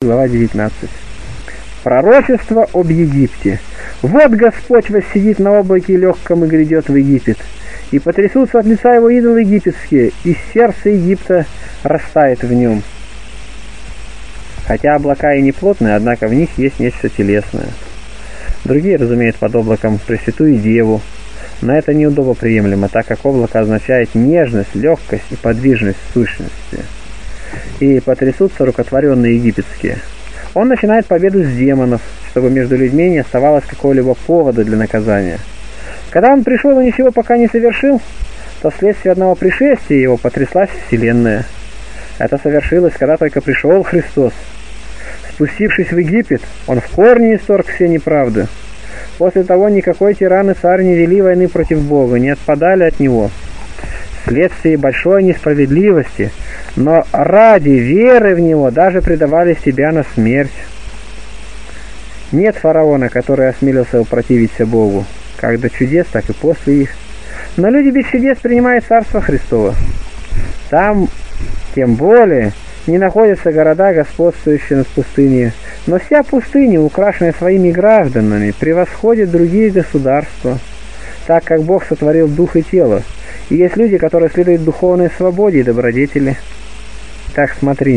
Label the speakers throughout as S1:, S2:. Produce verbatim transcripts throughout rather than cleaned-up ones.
S1: глава девятнадцать. Пророчество об Египте. Вот Господь воссидит на облаке легком и грядет в Египет, и потрясутся от лица его идолы египетские, и сердце Египта растает в нем. Хотя облака и не плотные, однако в них есть нечто телесное. Другие разумеют под облаком Пресвятую Деву, но это неудобоприемлемо, так как облако означает нежность, легкость и подвижность в сущности. И потрясутся рукотворенные египетские. Он начинает победу с демонов, чтобы между людьми не оставалось какого-либо повода для наказания. Когда он пришел и ничего пока не совершил, то вследствие одного пришествия его потряслась вселенная. Это совершилось, когда только пришел Христос. Спустившись в Египет, он в корне исторг все неправды. После того никакой тиран и царь не вели войны против Бога, не отпадали от Него. Вследствие большой несправедливости, но ради веры в Него даже предавали себя на смерть. Нет фараона, который осмелился противиться Богу, как до чудес, так и после их. Но люди без чудес принимают Царство Христово. Там, тем более, не находятся города, господствующие над пустыней, но вся пустыня, украшенная своими гражданами, превосходит другие государства, так как Бог сотворил дух и тело, и есть люди, которые следуют духовной свободе и добродетели. Так смотри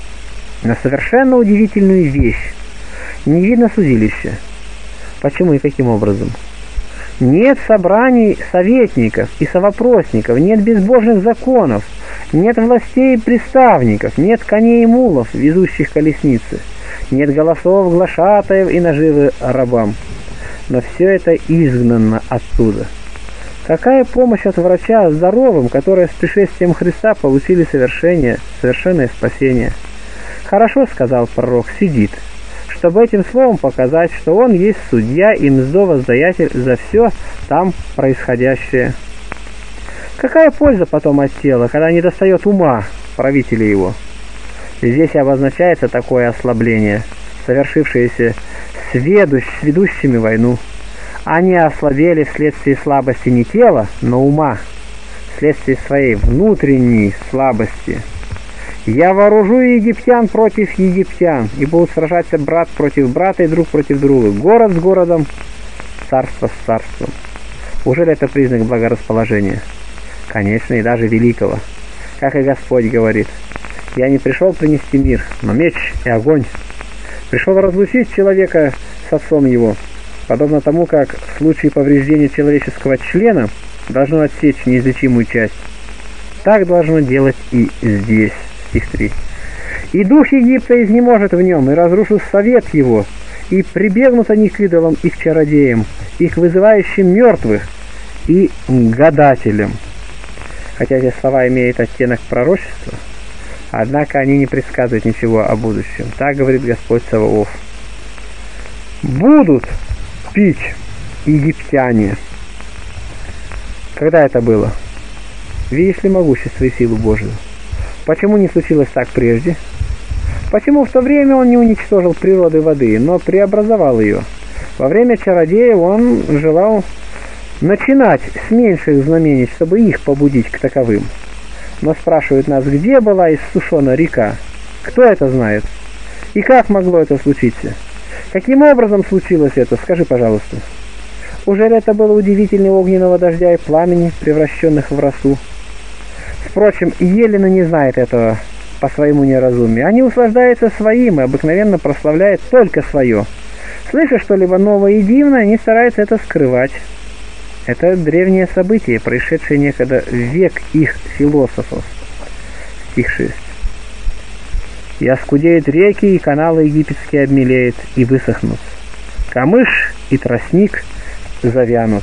S1: на совершенно удивительную вещь. Не видно судилища. Почему и каким образом? Нет собраний советников и совопросников, нет безбожных законов, нет властей и приставников, нет коней и мулов, везущих колесницы, нет голосов глашатаев и наживы рабам. Но все это изгнано оттуда. Какая помощь от врача здоровым, которые с пришествием Христа получили совершение, совершенное спасение? Хорошо, сказал пророк, сидит, чтобы этим словом показать, что он есть судья и мздовоздаятель за все там происходящее. Какая польза потом от тела, когда не достает ума правителя его? Здесь обозначается такое ослабление, совершившееся с, ведущ, с ведущими войну. Они ослабели вследствие слабости не тела, но ума, вследствие своей внутренней слабости. «Я вооружу египтян против египтян, и будут сражаться брат против брата и друг против друга, город с городом, царство с царством». Ужели это признак благорасположения? Конечно, и даже великого. Как и Господь говорит: «Я не пришел принести мир, но меч и огонь». Пришел разлучить человека с отцом его, подобно тому, как в случае повреждения человеческого члена должно отсечь неизлечимую часть. Так должно делать и здесь. Стих три. «И дух Египта изнеможет в нем, и разрушит совет его, и прибегнут они к идолам и к чародеям, и к вызывающим мертвых, и к гадателям». Хотя эти слова имеют оттенок пророчества, однако они не предсказывают ничего о будущем. Так говорит Господь Саваоф. «Будут пить египтяне». Когда это было? Видишь ли могущество и силу Божию? Почему не случилось так прежде? Почему в то время он не уничтожил природы воды, но преобразовал ее? Во время чародеев он желал начинать с меньших знамений, чтобы их побудить к таковым. Но спрашивают нас, где была иссушена река? Кто это знает? И как могло это случиться? Каким образом случилось это? Скажи, пожалуйста. Ужели это было удивительнее огненного дождя и пламени, превращенных в росу? Впрочем, Елена не знает этого по своему неразумию. Они услаждаются своим и обыкновенно прославляют только свое. Слыша что-либо новое и дивное, они стараются это скрывать. Это древнее событие, происшедшее некогда в век их философов. Стих шесть. «И оскудеют реки, и каналы египетские обмелеют, и высохнут. Камыш и тростник завянут».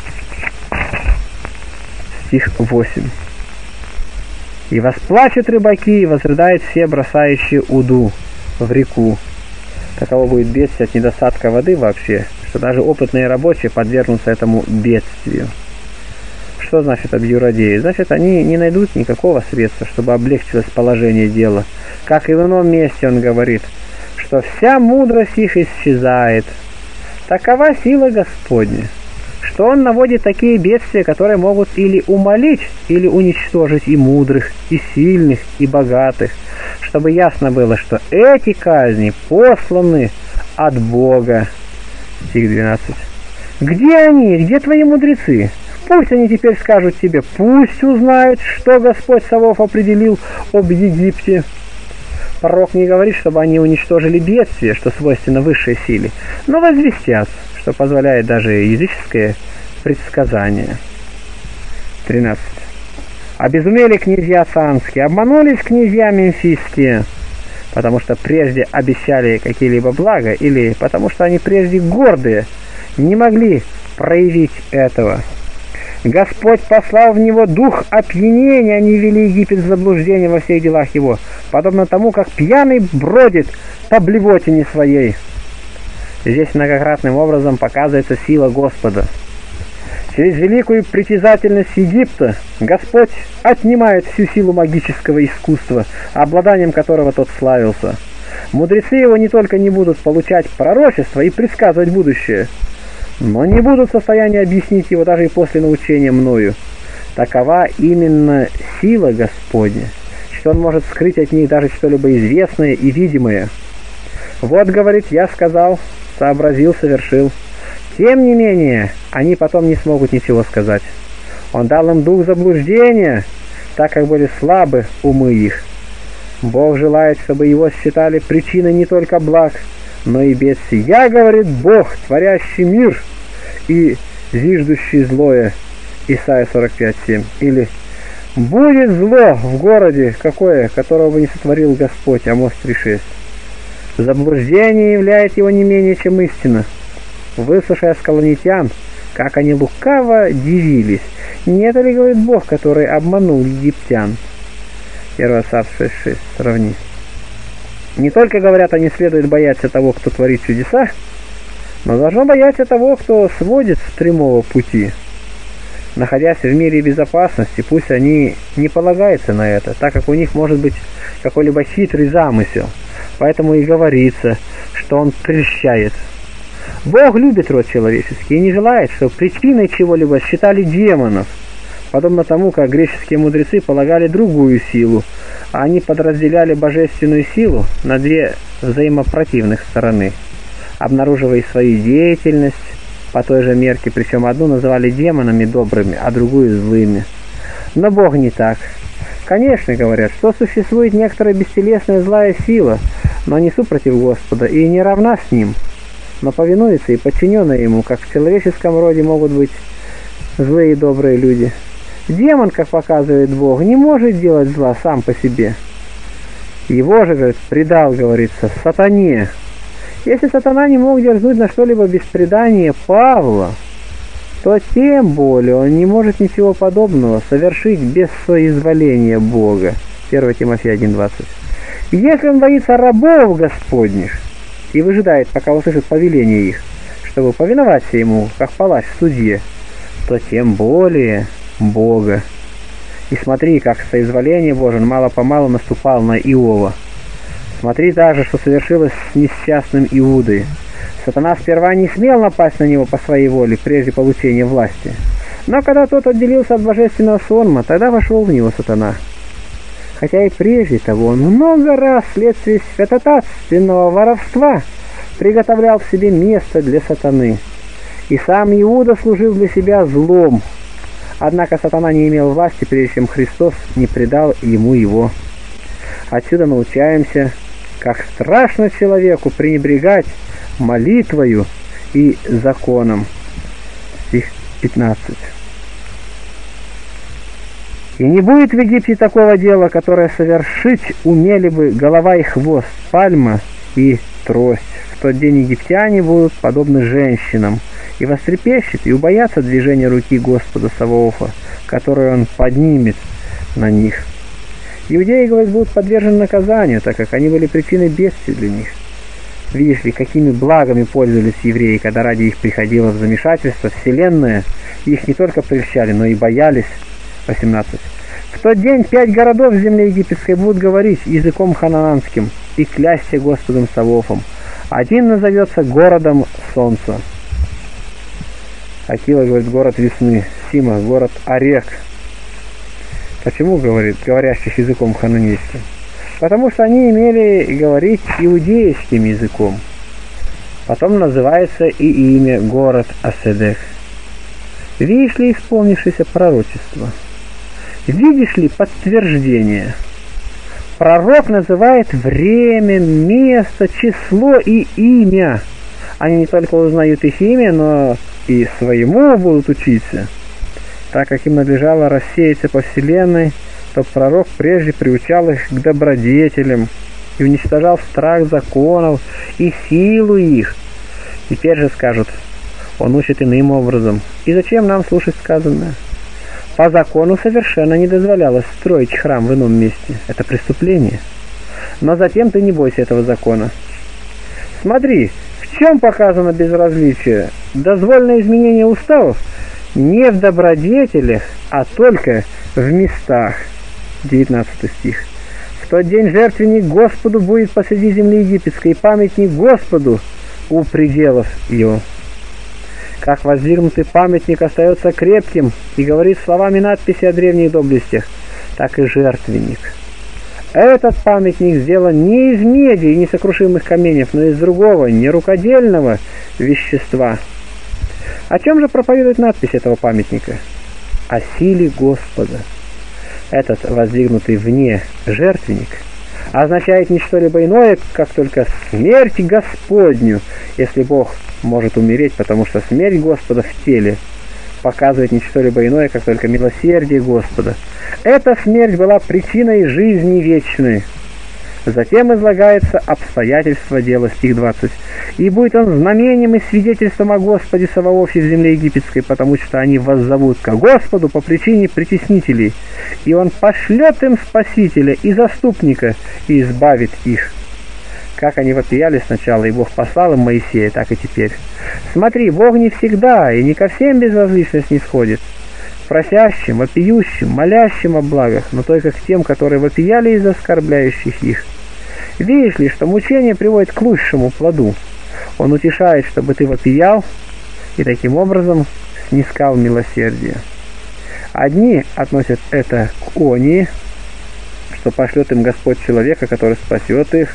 S1: Стих восемь. «И восплачут рыбаки, и возрыдают все, бросающие уду в реку». Таково будет бедствие от недостатка воды вообще, что даже опытные рабочие подвергнутся этому бедствию. Что значит объюродеи? Значит, они не найдут никакого средства, чтобы облегчилось положение дела. Как и в ином месте он говорит, что вся мудрость их исчезает. Такова сила Господня, что он наводит такие бедствия, которые могут или умолить, или уничтожить и мудрых, и сильных, и богатых, чтобы ясно было, что эти казни посланы от Бога. Стих двенадцать. Где они? Где твои мудрецы? Пусть они теперь скажут тебе, пусть узнают, что Господь Саваоф определил об Египте. Пророк не говорит, чтобы они уничтожили бедствие, что свойственно высшей силе, но возвестят, что позволяет даже языческое предсказание. тринадцать. Обезумели князья цанские, обманулись князья мемфисские, потому что прежде обещали какие-либо блага, или потому что они прежде гордые, не могли проявить этого. Господь послал в него дух опьянения, они ввели Египет в заблуждение во всех делах его, подобно тому, как пьяный бродит по блевотине своей. Здесь многократным образом показывается сила Господа. Через великую притязательность Египта Господь отнимает всю силу магического искусства, обладанием которого тот славился. Мудрецы его не только не будут получать пророчество и предсказывать будущее, но не будут в состоянии объяснить его даже и после научения мною. Такова именно сила Господня, что он может скрыть от них даже что-либо известное и видимое. Вот, говорит, я сказал, сообразил, совершил. Тем не менее, они потом не смогут ничего сказать. Он дал им дух заблуждения, так как были слабы умы их. Бог желает, чтобы его считали причиной не только благ, но и бедствий. Я, говорит Бог, творящий мир и зиждущий злое. Исайя сорок пять семь. Или будет зло в городе какое, которого бы не сотворил Господь. Амос три шесть. Заблуждение является его не менее, чем истина. Выслушая скалонитян, как они лукаво дивились. Не это ли, говорит Бог, который обманул египтян? первое Царств шесть шесть. Сравни. Не только, говорят, они следует бояться того, кто творит чудеса, но должно бояться того, кто сводит с прямого пути. Находясь в мире безопасности, пусть они не полагаются на это, так как у них может быть какой-либо хитрый замысел. Поэтому и говорится, что он прельщает. Бог любит род человеческий и не желает, чтобы причиной чего-либо считали демонов, подобно тому, как греческие мудрецы полагали другую силу, а они подразделяли божественную силу на две взаимопротивных стороны, обнаруживая свою деятельность по той же мерке, причем одну называли демонами добрыми, а другую злыми. Но Бог не так. Конечно, говорят, что существует некоторая бестелесная злая сила, но не супротив Господа и не равна с Ним, но повинуется и подчинена Ему, как в человеческом роде могут быть злые и добрые люди. Демон, как показывает Бог, не может делать зла сам по себе. Его же, говорит, предал, говорится, сатане. Если сатана не мог дерзнуть на что-либо без предания Павла, то тем более он не может ничего подобного совершить без соизволения Бога. первое Тимофея один двадцать. Если он боится рабов Господних и выжидает, пока услышит повеление их, чтобы повиноваться ему, как палач в судье, то тем более Бога. И смотри, как соизволение Божие мало-помалу наступал на Иова. Смотри также, что совершилось с несчастным Иудой. Сатана сперва не смел напасть на него по своей воле, прежде получения власти. Но когда тот отделился от божественного сонма, тогда вошел в него сатана. Хотя и прежде того он много раз вследствие святотатственного воровства приготовлял в себе место для сатаны. И сам Иуда служил для себя злом. Однако сатана не имел власти, прежде чем Христос не предал ему его. Отсюда научаемся, как страшно человеку пренебрегать молитвою и законом. Стих пятнадцать. И не будет в Египте такого дела, которое совершить умели бы голова и хвост, пальма и трость. В тот день египтяне будут подобны женщинам, и вострепещут, и убоятся движения руки Господа Саваофа, которую он поднимет на них. Иудеи, говорят, будут подвержены наказанию, так как они были причиной бедствия для них. Видишь ли, какими благами пользовались евреи, когда ради их приходило в замешательство вселенная, их не только прельщали, но и боялись. восемнадцать. В тот день пять городов в земле египетской будут говорить языком ханананским и клясться Господом Саваофом. Один назовется городом солнца. Акила говорит, город весны. Сима, город Орек. Почему, говорит, говорящих языком хананейским? потому что они имели говорить иудейским языком. Потом называется и имя город Аседех. Видишь ли исполнившееся пророчество? Видишь ли подтверждение? Пророк называет время, место, число и имя. Они не только узнают их имя, но и своему будут учиться. Так как им надлежало рассеяться по вселенной, то пророк прежде приучал их к добродетелям и уничтожал страх законов и силу их. Теперь же скажут, он учит иным образом. И зачем нам слушать сказанное? По закону совершенно не дозволялось строить храм в ином месте. Это преступление. Но затем ты не бойся этого закона. Смотри, в чем показано безразличие? Дозволенное изменение уставов не в добродетелях, а только в местах. девятнадцатый стих. В тот день жертвенник Господу будет посреди земли египетской, и памятник Господу у пределов его. Как воздвигнутый памятник остается крепким и говорит словами надписи о древних доблестях, так и жертвенник. Этот памятник сделан не из меди и несокрушимых каменьев, но из другого, нерукодельного вещества. О чем же проповедует надпись этого памятника? О силе Господа. Этот воздвигнутый вне жертвенник означает не что-либо иное, как только смерть Господню, если Бог может умереть, потому что смерть Господа в теле показывает не что-либо иное, как только милосердие Господа. Эта смерть была причиной жизни вечной. Затем излагается обстоятельства дела, стих двадцать. «И будет он знамением и свидетельством о Господе Саваофе в земле египетской, потому что они воззовут ко Господу по причине притеснителей, и он пошлет им спасителя и заступника, и избавит их». Как они вопияли сначала, и Бог послал им Моисея, так и теперь. Смотри, Бог не всегда и не ко всем безразлично снисходит. Просящим, вопиющим, молящим о благах, но только к тем, которые вопияли из оскорбляющих их. Видишь ли, что мучение приводит к лучшему плоду. Он утешает, чтобы ты вопиял, и таким образом снискал милосердие. Одни относят это к онии, что пошлет им Господь человека, который спасет их.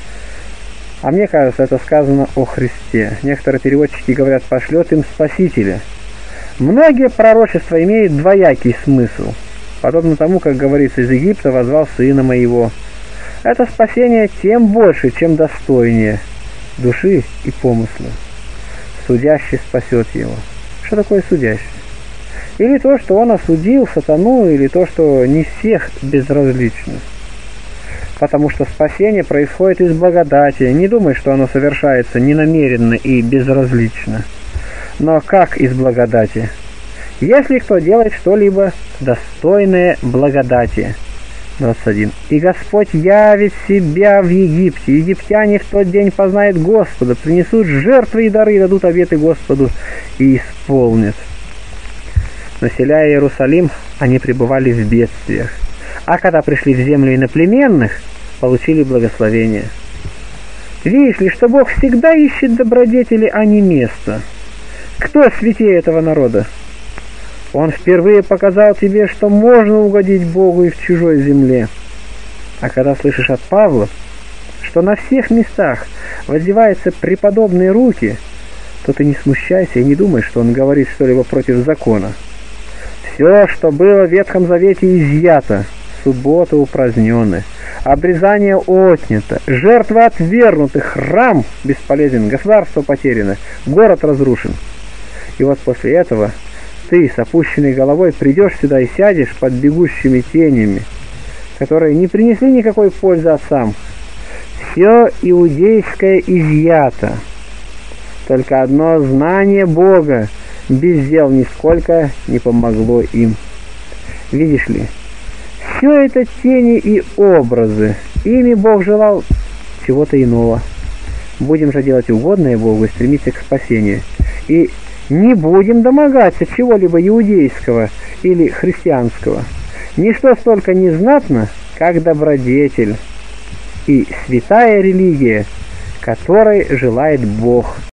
S1: А мне кажется, это сказано о Христе. Некоторые переводчики говорят, пошлет им Спасителя. Многие пророчества имеют двоякий смысл, подобно тому, как говорится, из Египта возвал сына моего. Это спасение тем больше, чем достойнее души и помысла. Судящий спасет его. Что такое судящий? Или то, что он осудил сатану, или то, что не всех безразлично. Потому что спасение происходит из благодати. Не думай, что оно совершается ненамеренно и безразлично. Но как из благодати? Если кто делает что-либо достойное благодати. двадцать один. «И Господь явит себя в Египте. Египтяне в тот день познают Господа, принесут жертвы и дары, дадут обеты Господу и исполнят». Населяя Иерусалим, они пребывали в бедствиях. А когда пришли в землю иноплеменных, получили благословение. Видишь ли, что Бог всегда ищет добродетели, а не место. Кто святее этого народа? Он впервые показал тебе, что можно угодить Богу и в чужой земле. А когда слышишь от Павла, что на всех местах воздеваются преподобные руки, то ты не смущайся и не думай, что он говорит что-либо против закона. Все, что было в Ветхом Завете, изъято, субботы упразднены, обрезание отнято, жертвы отвергнуты, храм бесполезен, государство потеряно, город разрушен. И вот после этого ты с опущенной головой придешь сюда и сядешь под бегущими тенями, которые не принесли никакой пользы отцам. Все иудейское изъято. Только одно знание Бога без дел нисколько не помогло им. Видишь ли, все это тени и образы. Ими Бог желал чего-то иного. Будем же делать угодное Богу и стремиться к спасению. И не будем домогаться чего-либо иудейского или христианского. Ничто столько не знатно, как добродетель и святая религия, которой желает Бог.